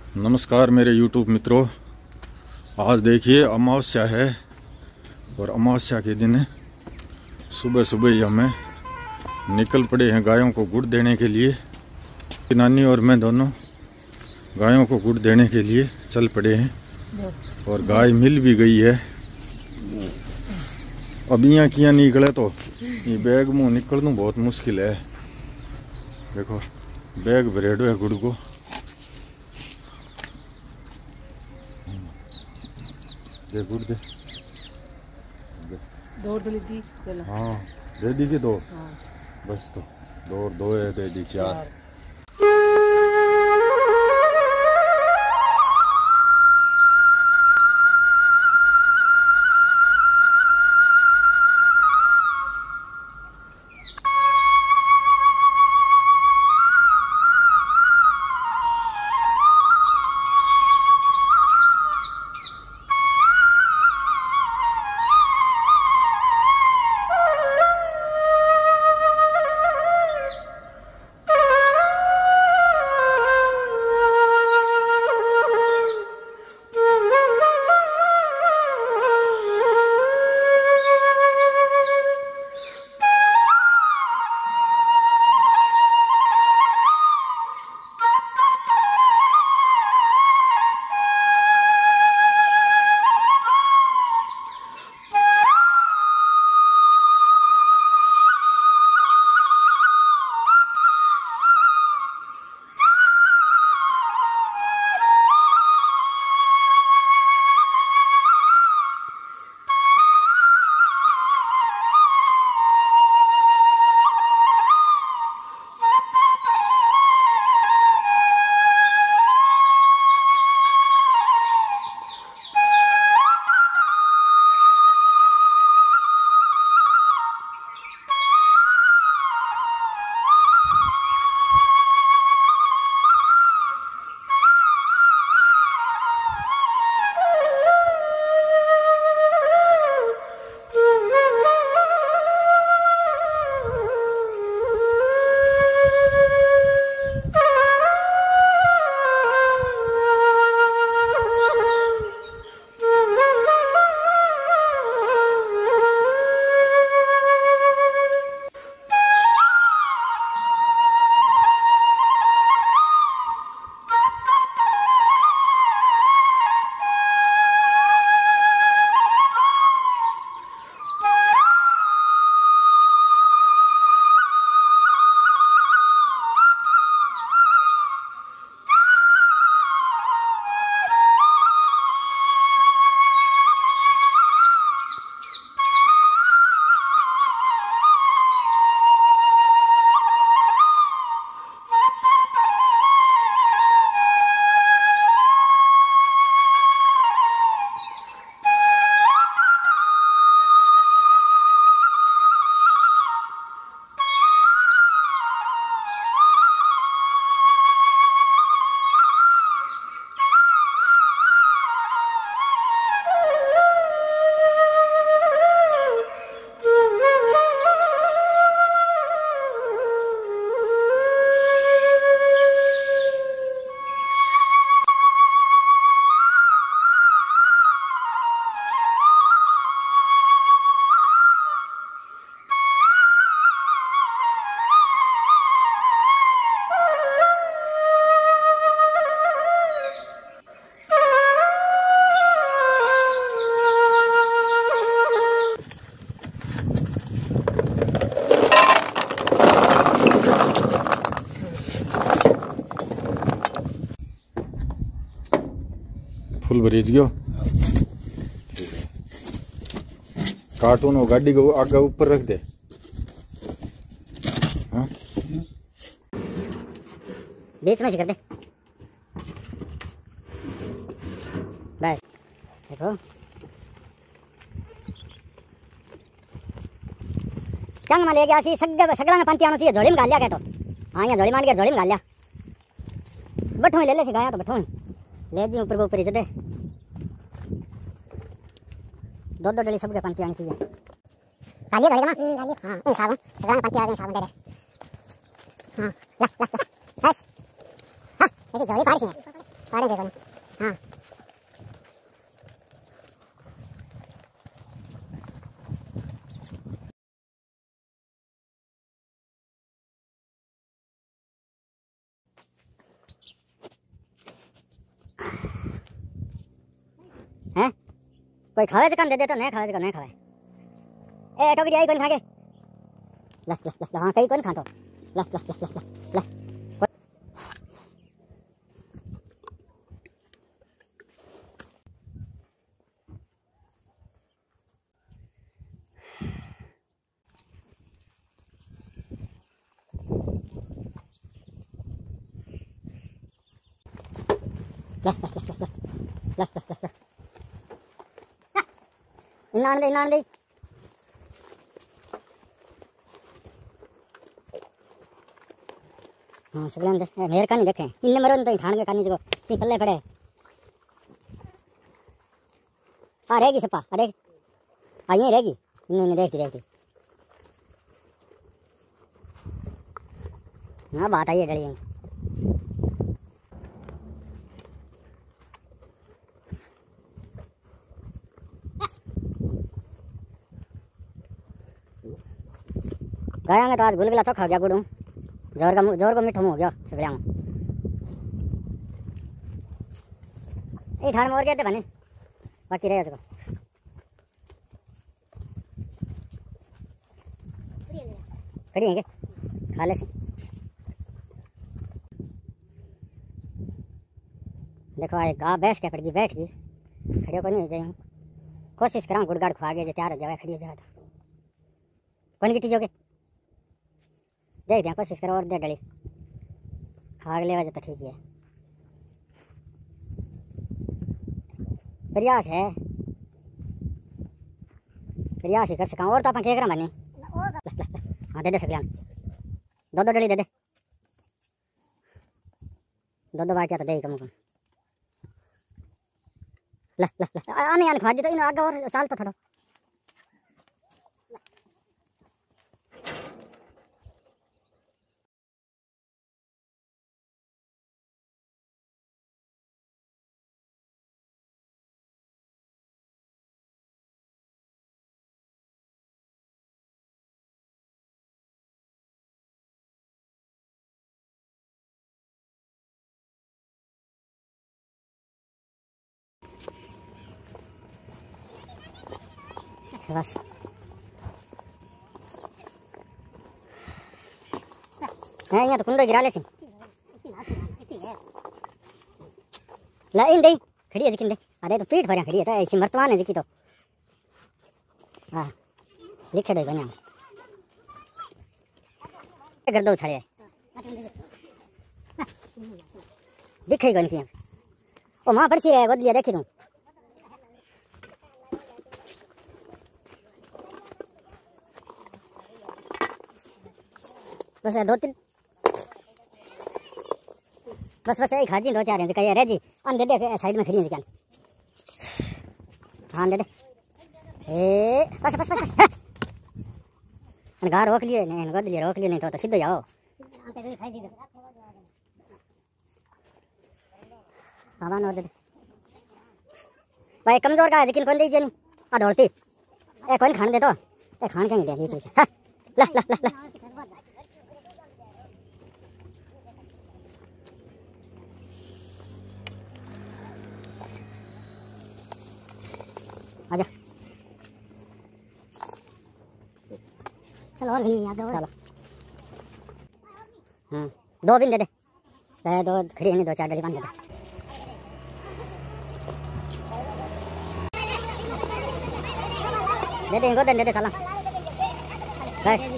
नमस्कार मेरे YouTube मित्रों। आज देखिए अमावस्या है और अमावस्या के दिन सुबह सुबह ही हमें निकल पड़े हैं गायों को गुड़ देने के लिए। नानी और मैं दोनों गायों को गुड़ देने के लिए चल पड़े हैं और गाय मिल भी गई है। अब यहाँ किया निकले तो ये बैग मुँह निकलना बहुत मुश्किल है। देखो बैग भरेडो है गुड़ को। दे गुड़ दे दो डली दी। हाँ दे दी के दो। हाँ। बस तो दो और दो है दे दी चार। फुल भरीज गयो। कार्टून वो गाड़ी को आगे ऊपर रख दे। हाँ? बीच में से कर दे बस। देखो चंग में ले गया सी सगड़ा में पंती आना चाहिए। झोली में घाल लिया क्या तो। हाँ यहाँ झोली मान के झोली में घाल लिया। बठों ले ले से गाया तो बठों ले जी ऊपर को ऊपर ही चढ़े। दो डली सबके पंती आनी चाहिए। गालिए झोली में हाँ ये साबुन सगड़ा में पंती आ गई। साबुन दे दे। हाँ ला ला बस। हाँ देखिए झोली पार सी है। पाड़े के कौन हाँ हैं कोई खावे काम दे दे तो नहीं खावे नहीं खावे ए टोकरी आई कौन खा के ला ला ला हाँ कहीं कौन खा तो ला ला ला ला ला इन्ना दे हाँ सगले मेरे का नहीं देखे इन्ने मरो तो ठाण के कानी जो की पल्ले पड़े आ रहेगी सपा अरे आई रहेगी इन्ने देखती हाँ बात आई है गली में गया तो आज गुलगुला चोखा हो गया गुड़ू जोर को मिठो मुँह हो गया सगलिया में ये ठाण में और कहते बने बाकी रहे उसको खड़ी है क्या खा ले से देखो आए गा बैस के पड़गी बैठ गई खड़े को नहीं हो जाए कोशिश करा गुड़गाड़ खुआ गए तैयार हो जाए खड़ी हो जाए तो कौन की चीज़ों के देख दिया कोशिश करो और दे डली खा ले वजह तो ठीक है प्रयास ही कर सका और तो अपन केकरा बने हाँ दे सकलियान दो डली दे दो बाटिया तो दे कम ला ला ला आने खा दी तो इन आगे और साल तो थोड़ा बस है यहाँ तो कुंडो गिरा ले सी ला इन दे खड़ी है जिकिन दे अरे तो पीठ भरिया खड़ी है तो ऐसी मर्तमान है जिकी तो हाँ लिखे दे बनिया कर दो छड़े दिखे गन की ओ मां पड़सी है बदलिया देखी तू बस दो तीन बस एक खाजी दो चार हैं कहीं रह जी अन दे दे साइड में खड़ी है क्या हाँ दे दे ए बस बस बस घर रोक लिए नहीं रोक लिए नहीं तो सीधे जाओ हाँ और दे दे भाई कमजोर का है लेकिन कौन दीजिए नहीं आ दौड़ती ए कौन खान दे तो ए खान क्या दे बीच में ला ला ला ला आजा चलो और भी याद चलो दो बिन दे दे दो खड़ी है दो चार डली बंद दे दे इनको दे दे चला बस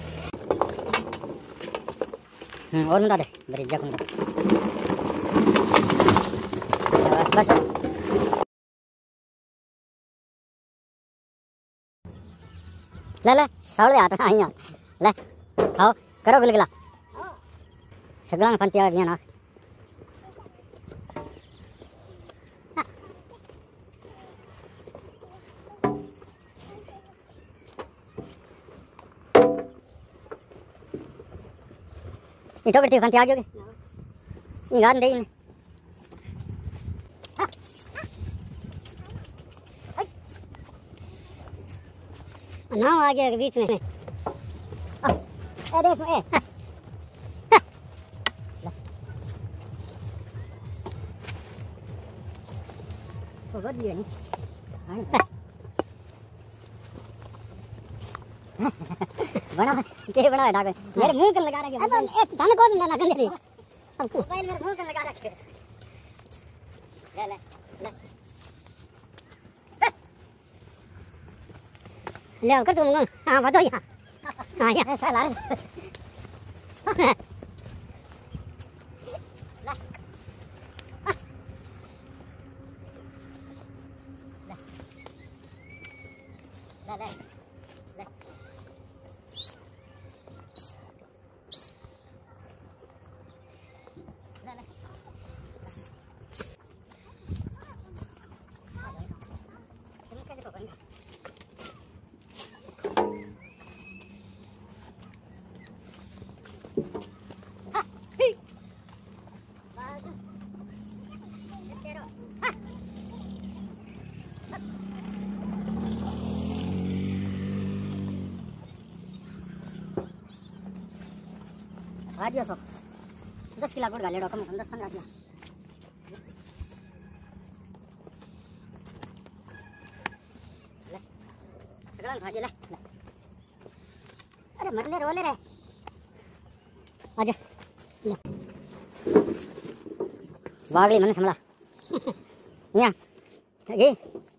और मुंडा दे बड़ी जगह बस बस ले ले सावले आता आई ले आओ करो गुलगुला सगला में पंती आ गया ना इतो करती पंती आ गयोगे ये गान दे इन नाव आ गया बीच में। देख तो बहुत दिया नहीं बना के बना डाक मेरे मुंह कर लगा रखे। अब एक धन को ना गंदे नहीं अब मोबाइल मेरे मुंह कर लगा रखे। ले ले ले ले कर तुम। हां बताओ यहां। हां ये ऐसा ला ले दिया सो 10 किलो गुड़ गाले कम 10-15 किलो ले सगळं भाजी ले। अरे मरले रोले रे आजा ले वागली मन समला या घे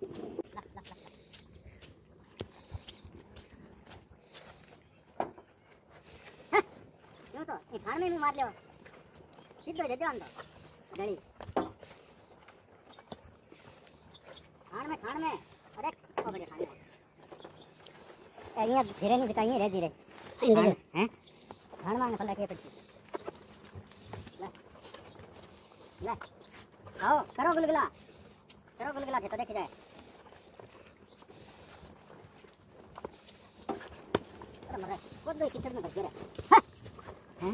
खान में भी मार लो सीधो दे दो अंदर गड़ी खान में अरे ओ बड़े खान में यहाँ धीरे नहीं दिखाइए रे धीरे हैं खान मांगने पड़ता है पड़ती ले ले आओ करो गुलगुला के तो देख जाए। अरे मरे कौन दो किचन में घुस गए हैं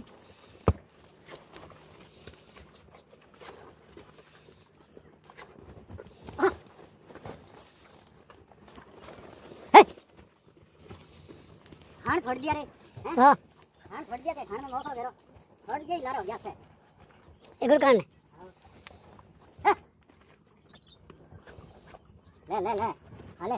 खान छोड़ दिया रे। हां खान छोड़ दिया के खान में मौका घेरो छोड़ के लारो गया से एगुर कान ले ले ले हाले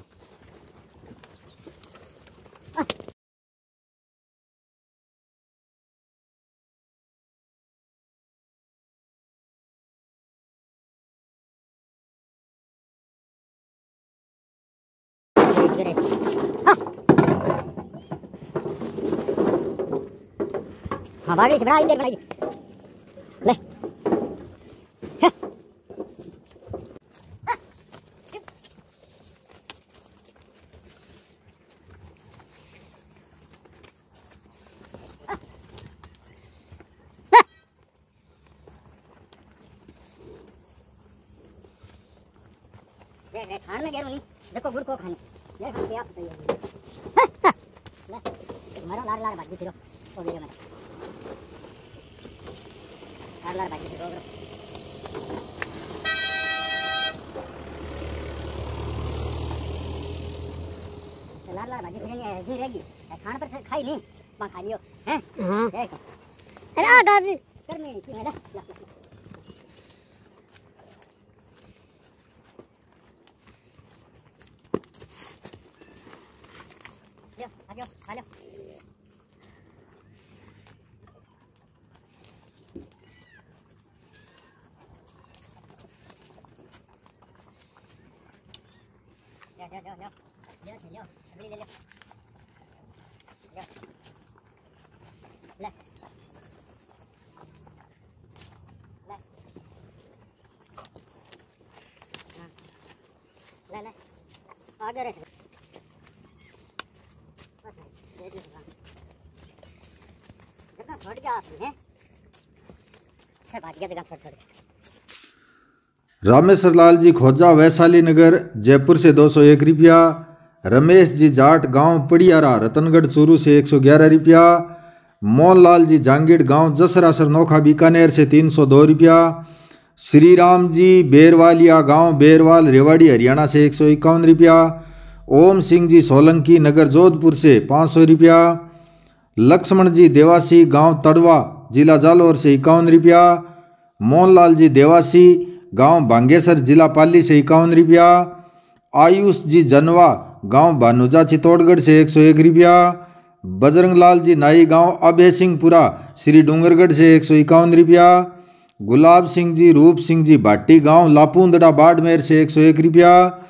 हाँ भागी से बड़ा देर बनाई ले देख खान में गेरू नहीं देखो गुड़ को खाने ये खा के आप बताइए ले मारो लार लार भाजी फिरो ओ वीडियो में लार भाजी फिरो लार भाजी फिरेंगे जी रहेगी खान पर खाई नहीं मां खा लियो हैं हां देखो अरे आ गाड़ी कर में इसी में ला आ जाओ जाओ अभी ले लो ले ले ले आगे रख जगह छोड़ के आती है अच्छा भाग गया जगह छोड़ रामेश्वर लाल जी खोजा वैशाली नगर जयपुर से 201 रुपया। रमेश जी जाट गांव पड़ियारा रतनगढ़ चूरू से 111 रुपया। मोहनलाल जी जांगीड़ गांव जसरासर नोखा बीकानेर से 302 रुपया। श्री राम जी बेरवालिया गांव बेरवाल रेवाड़ी हरियाणा से 151 रुपया। ओम सिंह जी सोलंकी नगर जोधपुर से 500 रुपया। लक्ष्मण जी देवासी गांव तड़वा जिला जालौर से 51 रुपया। मोहनलाल जी देवासी गांव बांगेसर जिला पाली से 51 रुपया। आयुष जी जनवा गांव भानुजा चित्तौड़गढ़ से 101 रुपया। बजरंग लाल जी नाई गांव अभय सिंहपुरा श्री डूंगरगढ़ से 151 रुपया। गुलाब सिंह जी रूप सिंह जी भाटी गांव लापूंदड़ा बाड़मेर से 101 रुपया।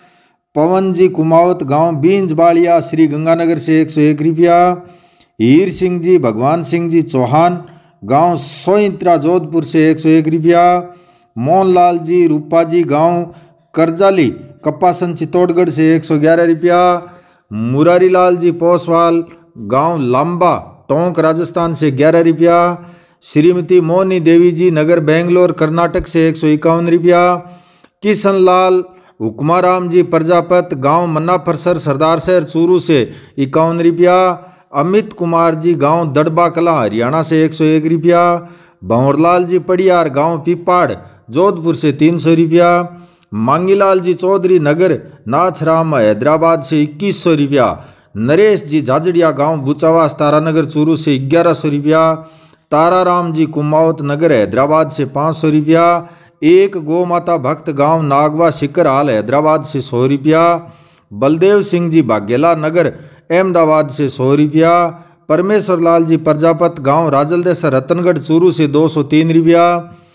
पवन जी कुमावत गांव बींज बाड़िया श्री गंगानगर से 101 रुपया। हीर सिंह जी भगवान सिंह जी चौहान गांव सोइंत्रा जोधपुर से 101 रुपया। मोहनलाल जी रूपा जी गांव करजाली कप्पासन चित्तौड़गढ़ से 111 रुपया। मुरारी लाल जी पोसवाल गांव लांबा टोंक राजस्थान से 11 रुपया। श्रीमती मोहनी देवी जी नगर बेंगलोर कर्नाटक से 151 रुपया। किशन लाल हुक्माराम जी प्रजापत गांव मन्नाफरसर सरदार शहर चूरू से 51 रुपया। अमित कुमार जी गांव दड़बा कला हरियाणा से 101 रुपया। भंवरलाल जी पड़ियार गांव पिपाड़ जोधपुर से 300 रुपया। मांगीलाल जी चौधरी नगर नाथराम हैदराबाद से 2100 रुपया। नरेश जी झाजड़िया गांव बुचावास तारानगर चूरू से 1100 रुपया। ताराराम जी कुमावत नगर हैदराबाद से 500 रुपया। एक गौ माता भक्त गांव नागवा शिकर हाल हैदराबाद से 100 रुपया। बलदेव सिंह जी बाघेला नगर अहमदाबाद से 100 रुपया। परमेश्वर लाल जी प्रजापत गांव राजलदेसर रतनगढ़ चूरू से 203 रुपया।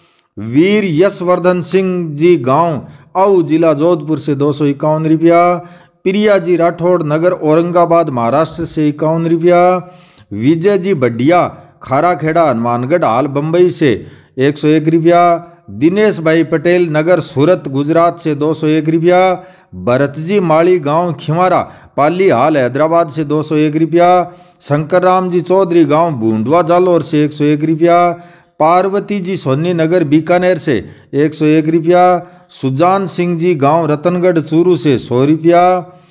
वीर यशवर्धन सिंह जी गांव आऊ जिला जोधपुर से 251 रुपया। प्रिया जी राठौड़ नगर औरंगाबाद महाराष्ट्र से 51 रुपया। विजय जी बड्डिया खाराखेड़ा हनुमानगढ़ हाल बम्बई से 101 रुपया। दिनेश भाई पटेल नगर सूरत गुजरात से 201 रुपया। भरत जी माली गांव खिमारा पाली हाल हैदराबाद से 201 रुपया। शंकर राम जी चौधरी गांव बूंदवा जालौर से 101 रुपया। पार्वती जी सोनी नगर बीकानेर से 101 रुपया। सुजान सिंह जी गांव रतनगढ़ चूरू से 100 रुपया।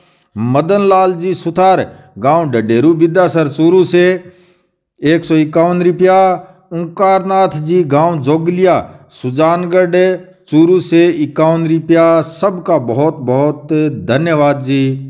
मदन लाल जी सुथार गांव डडेरू बिद्दासर चूरू से 151 रुपया। ओंकारनाथ जी गांव जोगलिया सुजानगढ़ चूरू से 51 रुपया। सबका बहुत बहुत धन्यवाद जी।